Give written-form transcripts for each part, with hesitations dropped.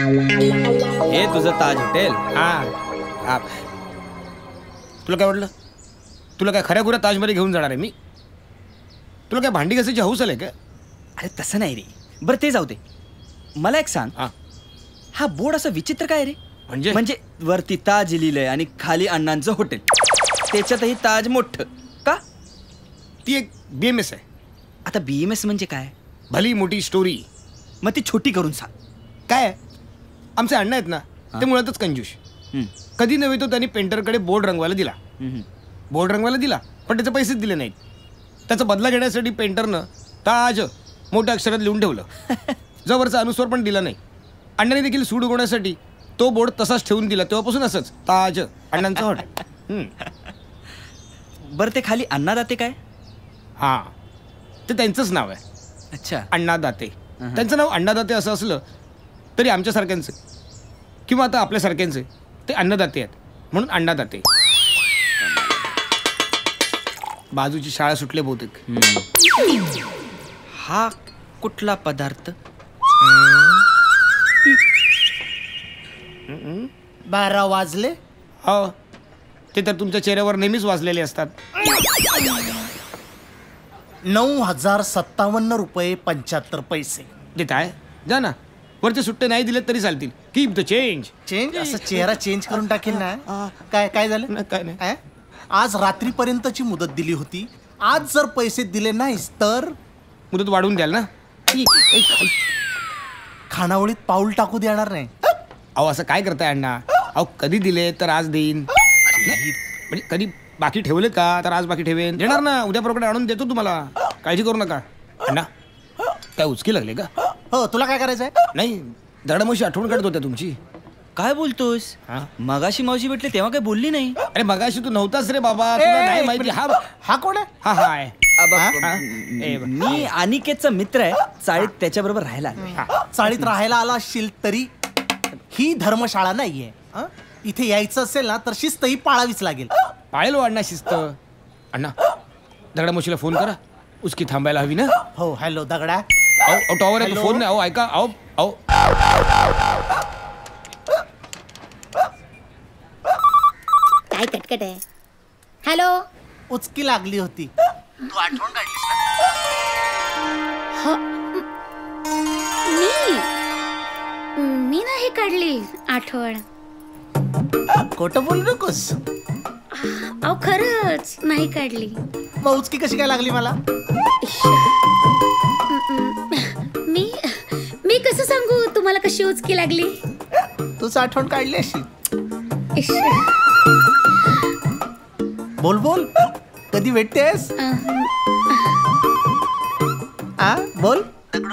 हे तुझं ताज हॉटेल? हा. तुला काय वाटलं? तुला काय खऱ्या खुऱ्या ताजमध्ये घेऊन जाणार आहे मी? तुला काय भांडी घासायची हौस आले का? अरे तसं नाही रे. बरं ते जाऊ दे. मला एक सांग, हा बोर्ड असं विचित्र काय रे? म्हणजे वरती ताज लिहिलंय आणि खाली अण्णांचं हॉटेल, त्याच्यातही ताज मोठं का? ती एक BMS आहे. आता BMS म्हणजे काय? भली मोठी स्टोरी. मग ती छोटी करून सांग. काय? आमचे अण्णा आहेत ना, ते मुळातच कंजूस. कधी नव्हे तो त्यांनी पेंटरकडे बोर्ड रंगवायला दिला. बोर्ड रंगवायला दिला, पण त्याचे पैसेच दिले नाहीत. त्याचा बदला घेण्यासाठी पेंटरनं ताज मोठ्या अक्षरात लिहून ठेवलं. जवळचा अनुस्वर पण दिला नाही. अण्णांनी देखील सूड उगवण्यासाठी तो बोर्ड तसाच ठेवून दिला. तेव्हापासून असंच ताज अण्णांचं हॉटेल. बरं ते खाली अण्णादाते काय? हां, ते त्यांचंच नाव आहे. अच्छा, अण्णादाते. त्यांचं नाव अण्णादाते असं असलं तरी आमच्यासारख्यांचे किंवा आता आपल्यासारख्यांचे ते अन्नदाते आहेत, म्हणून अण्णादाते. बाजूची शाळा सुटले बहुतेक. हा कुठला पदार्थ? 12 वाजले. हो, ते तर तुमच्या चेहऱ्यावर नेहमीच वाजलेले असतात. 9,057 रुपये 75 पैसे देत आहे. जा ना, वरचे सुट्टे नाही दिले तरी चालतील. Keep the change. चेंज? असं चेहरा चेंज करून टाकेल ना. काय झालं? काय नाही. आज रात्रीपर्यंतची मुदत दिली होती. आज जर पैसे दिले नाहीस तर मुदत वाढवून द्याल ना. खानावळीत पाऊल टाकू देणार नाही. अहो असं काय करताय अण्णा? अहो कधी दिले तर आज देईन, म्हणजे कधी बाकी ठेवले का तर आज बाकी ठेवेन. देणार ना, उद्या प्रकडे आणून देतो तुम्हाला. काळजी करू नका. अण्णा काय उचकी लागले का? हो, तुला काय करायचंय? नाही, दडामावशी आठवण काढत होत्या तुमची. काय बोलतोस? मगाशी मावशी भेटले तेव्हा काय बोलली नाही? अरे मगाशी तू नव्हतास रे बाबा, तुला नाही माहिती. हा कोण आहे? हा आहे. मी अनिकेतचा मित्र आहे. चाळीत त्याच्याबरोबर राहायला आलोय. चाळीत राहायला आला असशील तरी ही धर्मशाळा नाहीये. इथे यायचं असेल ना तर शिस्त ही पाळावीच लागेल. पाळेल अण्णा शिस्त. अण्णा दगडामावशीला फोन करा, उसकी थांबायला हवी ना. हो, हॅलो दगडा. अहो टॉवर आहे, फोन नाही. अहो ऐका. अहो अहो काय कटकट आहे. हॅलो. उचकी लागली होती. तू आठवण काढलीस ना? मी नाही काढली आठवण. खोटं बोलू नकोस. अहो खरंच नाही काढली. मग उचकी कशी काय लागली मला? मी कसं सांगू तुम्हाला कशी उचकी लागली? तूच आठवण काढली अशी. बोल बोल, कधी भेटतेस? बोल.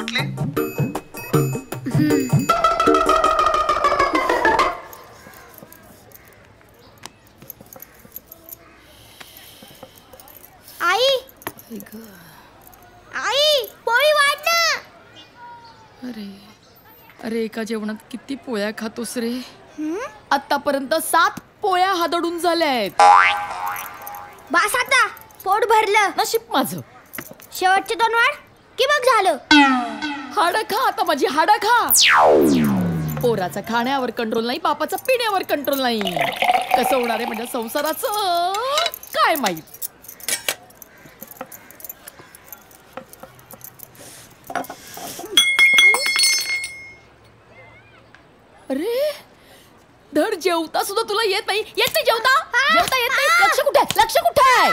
आई पोळी वाढ ना. अरे एका जेवणात किती पोळ्या खातोस रे? आतापर्यंत 7 पोळ्या हादडून झाल्या आहेत. बास आता, पोट भरलं. नशीब माझं. शेवटचे 2 वाढ की मग झालं. हाडं खा आता, माझी हाडं खा. पोराचा खाण्यावर कंट्रोल नाही, बापाचा पिण्यावर कंट्रोल नाही. कसं होणार आहे म्हणजे संसाराचं काय माहित. अरे धड जेवता सुद्धा तुला येत नाही. जेवता येत नाही. लक्ष कुठे आहे? लक्ष कुठे आहे?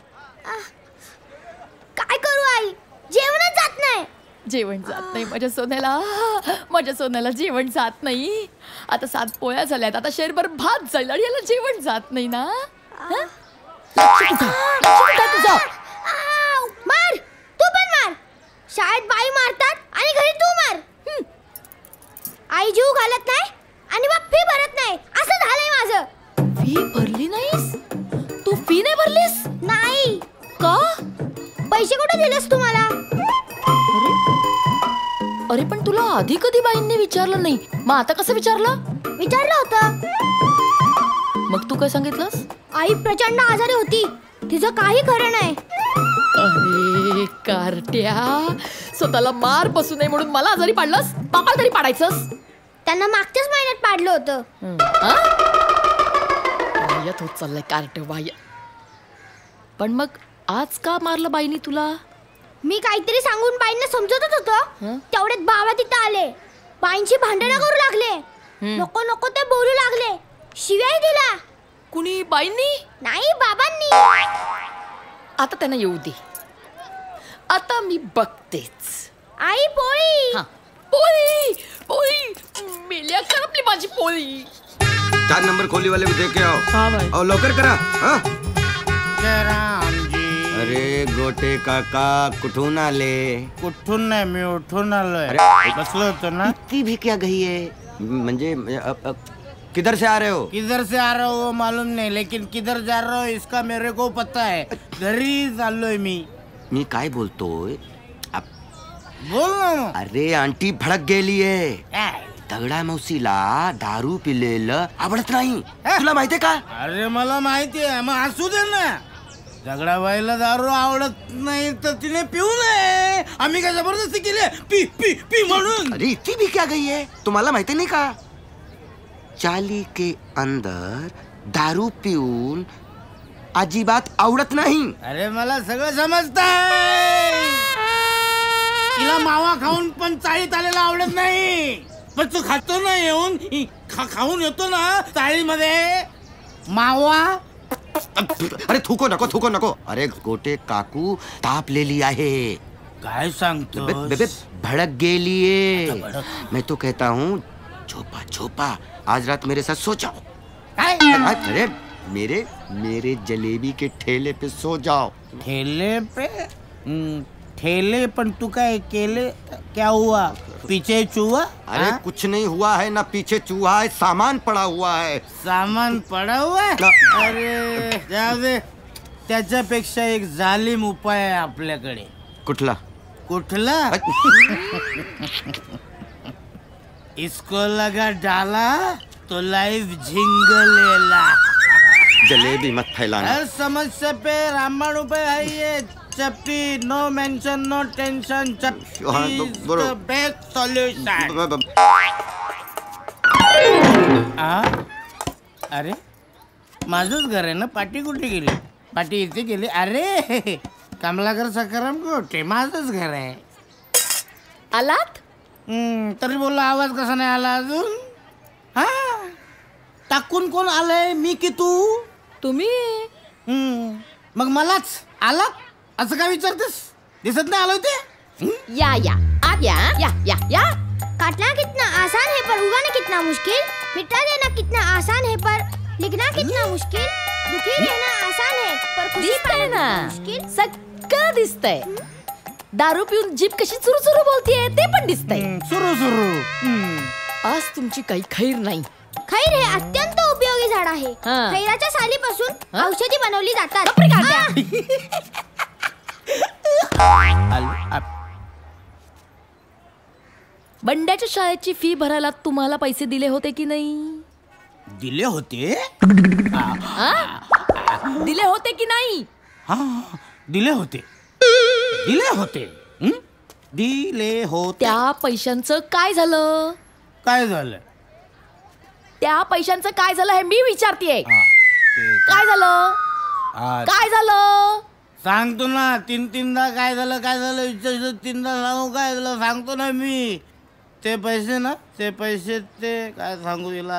काय करू आई, जेवणच जात नाही. जेवण जात नाही माझ्या सोन्याला जेवण जात नाही. आता 7 पोळ्या झाल्यात, आता शेरभर भात जाईल आणि याला जेवण जात नाही ना. लक्ष कुठे तुझं? मार, तू पण मार. शाळेत बाई मारतात आणि घरी तू मार. आई जीव घालत नाही आणि मग फी भरत नाही. असं झालंय माझं. फी भरली नाहीस? तू फी नाही भरलीस? नाही. का? पैसे कुठे दिलेस तू मला? अरे पण तुला आधी कधी बाईंनी विचारलं नाही, मग आता कसं विचारलं? विचारलं होतं. मग तू काय सांगितलंस? आई प्रचंड आजारी होती, तिचं काही खरं नाही. अरे कारट्या, स्वतःला मार बसू नये म्हणून मला आजारी पाडलंस, बापाला तरी पाडायचंस. त्यांना मागच्याच महिन्यात पाडलं होतं. वायत होत चाललंय कार्ट वाय. पण मग आज का मारलं बाईनी तुला? मी काहीतरी सांगून बाईंना समजतच होतं. तेवढ्यात बाबा तिथं आले. बाईंची भांडणं करू लागले. नको नको ते बोलू लागले. शिव्याही दिला. कुणी? बाईंनी? नाही, बाबांनी. आता त्यांना येऊ दे. आता मी बघतेच. आई पोळी. पोळी पोळी मेल्या कर आपली माझी पोळी. 4 नंबर खोली वाले को देके आओ. हाँ भाई. और लवकर करा. हाँ. रामजी. अरे गोटे काका कुठून आले? कुठून नाही, मी उठून आलोय. बसलो होतो ना. इतनी भी क्या गई है? म्हणजे किधर से आ रहे हो? किधर से आ रहा हो मालूम नहीं, लेकिन किधर जा रहा हो इसका मेरे को पता है. घरी चाललोय मी काय बोलतोय? बोल ना. अरे आंटी भडक गेलीये. दगडा मौसीला दारू पिलेलं आवडत नाही. तुला माहितीये का? अरे मला माहिती आहे, मग असू दे ना. दगडाबाईला दारू आवडत नाही तर तिने पिऊ नये. आम्ही काय जबरदस्ती केली? पी पी पी म्हणून. अरे इतनी भी क्या गई है? तुम्हाला माहिती नाही का? चाली के अंदर दारू पिऊन अजिबात आवडत नाही. अरे मला सगळं समजतंय. तिला मावा खाऊन पण चाळीत आलेला आवडत नाही. पण तू खातो ना, येऊन खाऊन येतो ना चाळीमध्ये मावा. अरे थुको नको. अरे गोटे काकू तापलेली आहे. काय सांगतो? बेबे भड़क गेलीये. मैं तो कहता हूँ छुपा आज रात मेरे साथ सो जाओ. अरे मेरे जलेबी के ठेले पे सो जाओ. ठेले पे? ठेले पण तू काय केले? क्या हुआ? पीछे चूहा? अरे कुछ नहीं हुआ है ना. पीछे चूहा है. सामान पड़ा हुआ है. सामान पड़ा हुआ है? अरे जाऊ दे. त्याच्यापेक्षा एक जालिम उपाय आहे आपल्याकडे. कुठला? इसको लगा डाला तो लाइव झिंगलेला. जलेबी मत फैलाना. हर समस्या पे रामबाण उपाय है ये. चप्पी, नो मेंशन, नो टेंशन. चप्पी is the best solution. अरे माझंच घर आहे ना. पाटी कुठे गेली? पाटी इथे गेली. अरे कमलाकर सकाराम गोटे माझंच घर आहे. आलात? तरी बोलला आवाज कसा नाही आला अजून? हा टाकून कोण आलंय, मी की तू? तुम्ही. मग मलाच आलात असं काय विचारतेस? दिसत नाही आलोय ते? या आप या. काटना कितना आसान है पर उगाना कितना मुश्किल. मिटा देना कितना आसान है पर लिखना कितना मुश्किल. दुखी रहना आसान है पर खुशी दिसतंय ना, पाना मुश्किल. सगळं दिसतंय. दारू पिऊन जीभ कशी चुरू बोलतीये ते पण दिसतंय. सुरू. आज तुमची काही खैर नाही. खैर हे अत्यंत उपयोगी झाड आहे. खैराच्या सालीपासून औषधी बनवली जातात. बंड्याच्या शाळेची फी भरायला तुम्हाला पैसे दिले होते की नाही? दिले होते. दिले होते की नाही? दिले होते. दिले होते. त्या पैशांचं काय झालं? काय झालं? त्या पैशांचं काय झालं हे मी विचारतेय. काय झालं? सांगतो ना. तीनदा काय झालं विचारतो. 3दा सांगू काय झालं सांगतो ना मी. ते पैसे ना, ते पैसे ते काय सांगू तिला.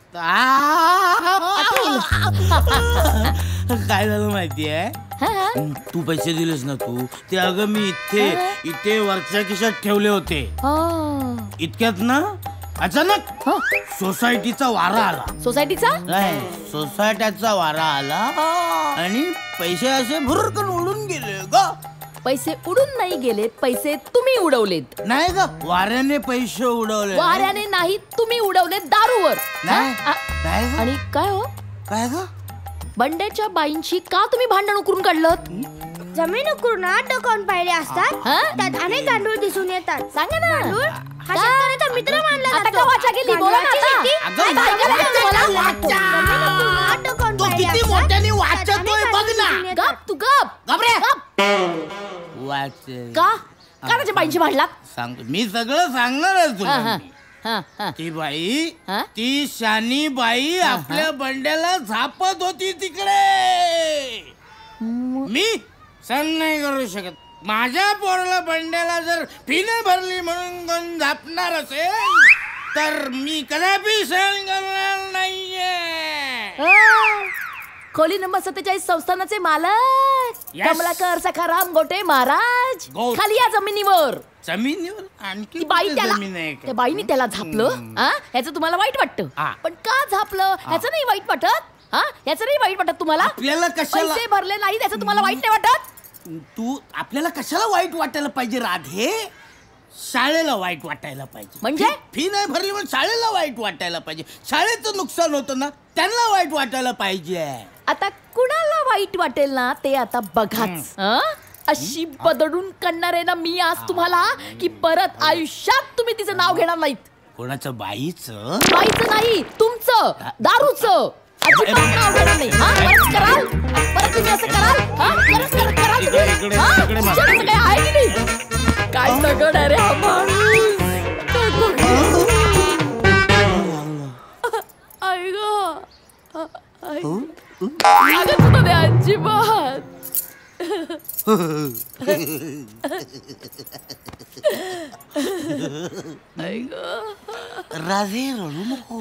काय झालं माहितीये? तू पैसे दिलेस ना तू ते. अगं मी इथे वरच्या खिशात ठेवले होते. इतक्यात ना अचानक सोसायटीचा वारा आला. सोसायटीचा वारा आला आणि पैसे असे भुरकन उडून गेले ग. पैसे उडून नाही गेले, पैसे तुम्ही उडवलेत. नाही ग, वाऱ्याने पैसे उडवले. वाऱ्याने नाही, तुम्ही उडवले दारूवर. आणि काय हो? काय ग? बंड्याच्या बाईंची का तुम्ही भांडण उकरून काढलं? जमीन उकरून डोकावून पाहिले असतात. त्यात अनेक गांडूळ दिसून येतात. सांगा ना. गांडूळ हा शेतकऱ्याचा मित्र मानला आता जातो. का वाचा गेली? बोला ना आता. तो किती मोठ्याने वाचतोय बघ ना. गप तू गप. वाच का? का त्याच्या बाईंची भांडलात? सांगतो मी, सगळं सांगणार आहे तुला. ती बाई ती शानी बाई आपल्या बंड्याला झापत होती तिकडे. मी सहन नाही करू शकत. माझ्या पोराला बंड्याला जर फी नाही भरली म्हणून कोण झापणार असेल तर मी कदापि सहन करणार नाहीये. खोली नंबर 47 संस्थानाचे मालक कमलाकर सखाराम गोटे महाराज खाली या जमिनीवर. जमिनीवर आणखी ती बाई त्या बाईने त्याला झापलं. ह्याचं तुम्हाला वाईट वाटतं, पण का झापलं ह्याचं नाही वाईट वाटत? ह्याचं नाही वाईट वाटत तुम्हाला? आपल्याला कशाला पैसे भरले नाही त्याचं तुम्हाला वाईट नाही वाटत? तू आपल्याला कशाला वाईट वाटायला पाहिजे राधे? शाळेला वाईट वाटायला पाहिजे. म्हणजे फी नाही भरली म्हणून शाळेला वाईट वाटायला पाहिजे. शाळेचं नुकसान होतं ना, त्यांना वाईट वाटायला पाहिजे. आता कुणाला वाईट वाटेल ना ते आता बघाच. अशी बदडून करणार आहे ना मी आज तुम्हाला की परत आयुष्यात तुम्ही तिचं नाव घेणार नाहीत. कोणाचं? बाईचं नाही, तुमचं दारूचं अजिबात नाव घेणार नाही. परत कराल, परत तुम्ही असं कराल, कराल तुम्ही. काय आहे की नाही? काय दगड आहे रे हा माणूस. आई ग लागत होतं ते अजिबात. राधे रडू नको.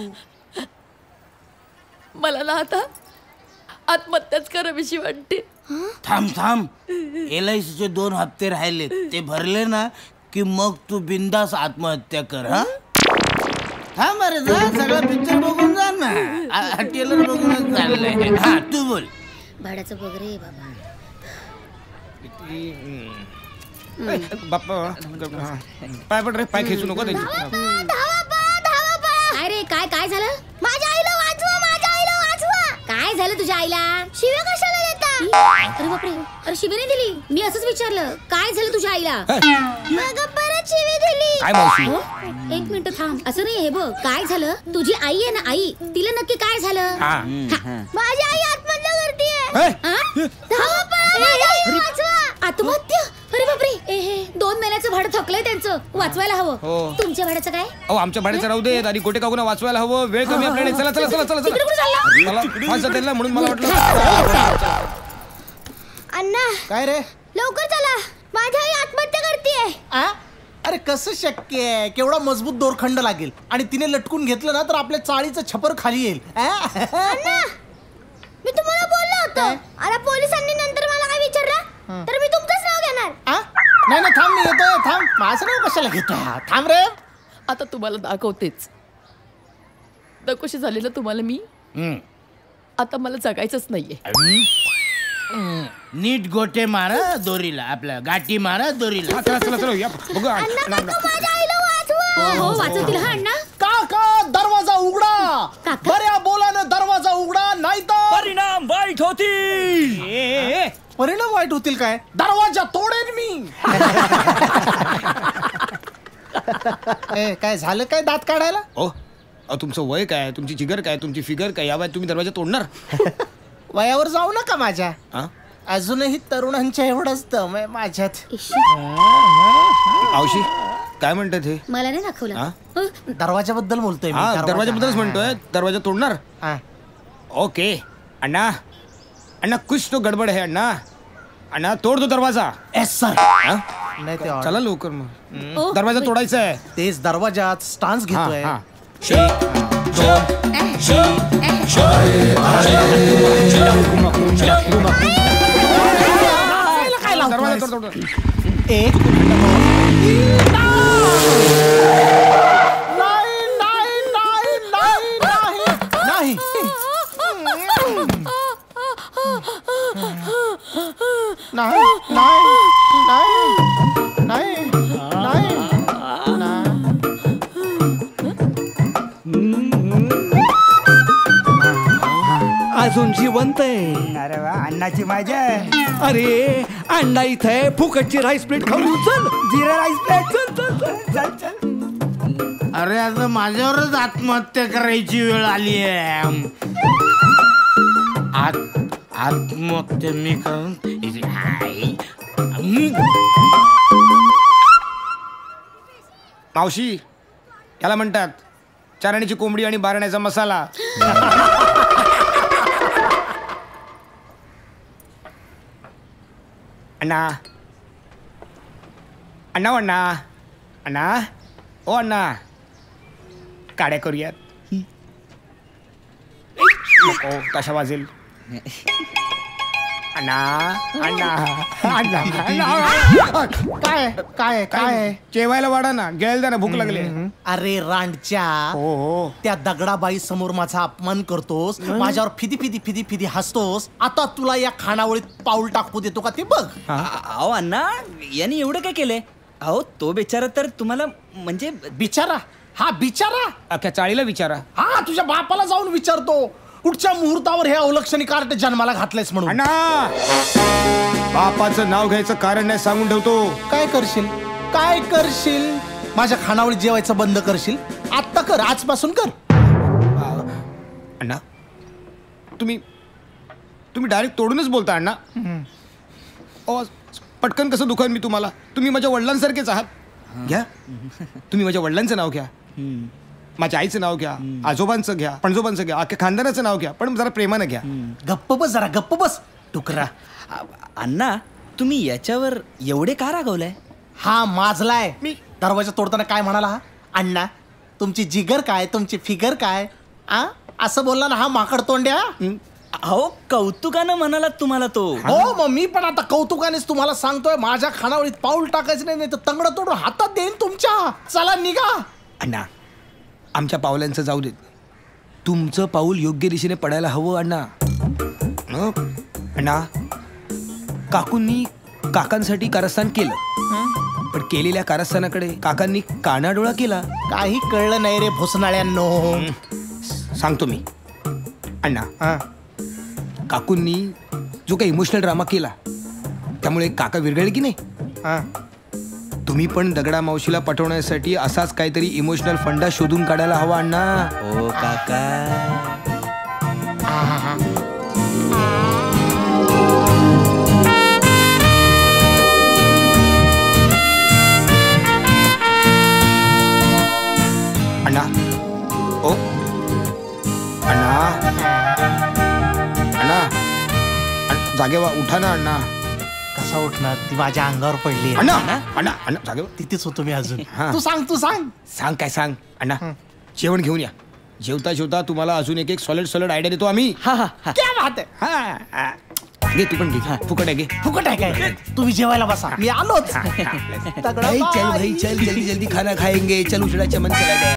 मला ना आता आत्महत्याच करावीशी वाटते. थांब LICचे 2 हप्ते राहिले ते भरले ना की मग तू बिंदास आत्महत्या कर. थांब अरे जा, सगळं पिक्चर बघून जा ना. टेलर बघूनच चाललंय. तू बोल. भाड्याचं वगैरे बाबा. बाप्पा पाय पड रे, पाय खेचू नको त्याची. अरे काय झालं? माझ्या आईला वाचवा, माझ्या आईला वाचवा. काय झालं तुझ्या आईला? शिव्या कशाला देता? अरे बापरे, अरे शिवीने दिली? मी असंच विचारलं काय झालं तुझ्या आईला? मग परत शिवी दिली. काय मावशी? एक मिनिट थांब. असं नाही हे बघ, काय झालं? तुझी आई आहे ना, आई तिला नक्की काय झालं? माझी आई आत्महत्या करतेय. आत्महत्या? अरे बापरे, 2 महिन्याचं भाडं थकलंय त्यांचं, वाचवायला हवं. तुमच्या भाड्याचं काय? आमच्या भाड्याचं राहू दे आणि गोटे काकूना वाचवायला हवं. वेळ कमी आपल्याकडे. चला चला चला चला चला. म्हणून मला वाटलं. अण्णा काय रे? लवकर चला, माझी आई आत्महत्या करतेय. अरे कसं शक्य आहे? केवढा मजबूत दोरखंड लागेल आणि तिने लटकून घेतलं ना तर आपल्या चाळीचं छपर खाली येईल. अण्णा, मी तुम्हाला बोललो होतो. अरे पोलिसांनी नंतर मला काय विचारलं तर मी तुमचंच नाव घेणार. नाही थांब, मी येतोय. थांब, माझं नाव कशाला घेतोय? थांब रे. आता तुम्हाला दाखवतेच कशी झालेलं तुम्हाला मी. आता मला जगायचंच नाहीये. नीट गोटे मारा दोरीला, आपल्या गाठी मारा दोरीला. चला चला चला या बघू. माझ्या आईला वाचवा. हो वाचवतील. अण्णा काका दरवाजा उघडा. बऱ्या बोलानं दरवाजा उघडा, नाही तर परिणाम वाईट होतील. परिणाम वाईट होतील. काय? दरवाजा तोडेन मी. काय झालं? काय दात काढायला? तुमचं वय काय, तुमची जिगर काय, तुमची फिगर काय, या वयात तुम्ही दरवाजा तोडणार? वयावर जाऊ नका माझ्या. अजूनही तरुणांच्या एवढंच दम आहे माझ्यात. मावशी काय म्हणतात हे? मला नाही दाखवलं. दरवाजाबद्दल बोलतोय. दरवाजाबद्दलच म्हणतोय. दरवाजा तोडणार? ओके अण्णा. अण्णा कुछ तो गडबड है अण्णा. अण्णा तोड दो दरवाजा. Yes sir. चला लवकर मग. दरवाजा तोडायचा आहे. तेच दरवाजात स्टान्स घेतोय. एक अजून जिवंत आहे. अरे वा, अण्णाची माझ्या. अरे अण्णा इथे फुकटची राईस प्लेट खाऊन चल. Jeera rice plate. चल चल चल चल. अरे आता माझ्यावरच आत्महत्या करायची वेळ आली आहे. आत्महत्या मी करून मावशी त्याला म्हणतात चारण्याची कोंबडी आणि बारण्याचा मसाला. अण्णा अण्णा अण्णा अण्णा ओ अण्णा काड्या करूयात. नको कशा वाजेल. अण्णा अण्णा अण्णा अण्णा काय काय काय जेवायला वाढा ना, गिळायला द्या ना, भूक लागली. अरे रांडच्या, हो हो त्या दगडाबाई समोर माझा अपमान करतोस, माझ्यावर फिदी फिदी फिदी फिदी हसतोस. आता तुला या खानावळीत पाऊल टाकू देतो का ते बघ. अहो अण्णा, यांनी एवढं काय केलंय? अहो तो बिचारा तर तुम्हाला म्हणजे बिचारा. हा बिचारा अख्ख्या चाळीला विचारा. हा तुझ्या बापाला जाऊन विचारतो कुठच्या मुहूर्तावर हे अवलक्षणी कार्ट जन्माला घातलंयस म्हणून. अण्णा बापाचं नाव घ्यायचं कारण नाही सांगून ठेवतो. काय करशील काय करशील? माझ्या खानावळीत जेवायचं बंद करशील? आत्ता कर, आजपासून कर. अण्णा तुम्ही डायरेक्ट तोडूनच बोलता अण्णा. पटकन कसं दुखान मी तुम्हाला? तुम्ही माझ्या वडिलांसारखेच आहात. घ्या तुम्ही माझ्या वडिलांचं नाव घ्या, माझ्या आईचं नाव घ्या, आजोबांचं घ्या, पणजोबांचं घ्या, अख्ख्या खानदानाचं नाव घ्या, पण जरा प्रेमानं घ्या. गप्प बस जरा, गप्प बस टुकरा. अण्णा तुम्ही याच्यावर एवढे का रागवलाय? हा माजलाय. मी दरवाजा तोडताना काय म्हणाला हा? अण्णा तुमची जिगर काय, तुमची फिगर काय, आ असं बोलला ना हा माकड तोंड्या. अहो कौतुकानं म्हणाला तुम्हाला तो. हो मग मी पण आता कौतुकानेच तुम्हाला सांगतोय, माझ्या खानावळीत पाऊल टाकायचं नाही, तर तंगड तोडून हातात देईन तुमच्या. चला निघा. अण्णा आमच्या पावलांचं जाऊ देत, तुमचं पाऊल योग्य दिशेने पडायला हवं अण्णा. अण्णा काकूंनी काकांसाठी कारस्थान केलं, पण केलेल्या कारस्थानाकडे काकांनी कानाडोळा केला. काही कळलं नाही रे भोसनाळ्यांनो. सांगतो मी अण्णा. काकूंनी जो काही इमोशनल ड्रामा केला त्यामुळे काका विरघळले की नाही. तुम्ही पण दगडा मावशीला पटवण्यासाठी असाच काहीतरी इमोशनल फंडा शोधून काढायला हवा अण्णा. ओ काका. अण्णा ओ अण्णा अण्णा जागेवा उठा ना अण्णा. कसा उठणार? ती माझ्या अंगावर पडली. अण्णा अण्णा अण्णा जागेवा. तिथेच होतो मी अजून. हा. तू सांग सांग काय सांग अण्णा. जेवण घेऊन या. जेवता जेवता तुम्हाला अजून एक सॉलिड आयडिया देतो आम्ही. क्या बात आहे. घे तू पण घे. फुकट आहे घे. फुकट आहे काय? तुम्ही जेवायला बसा, मी आलोच. चल भाई चल, जल्दी जल्दी खाना खाएंगे. चल उचड़ा चमन चला गया.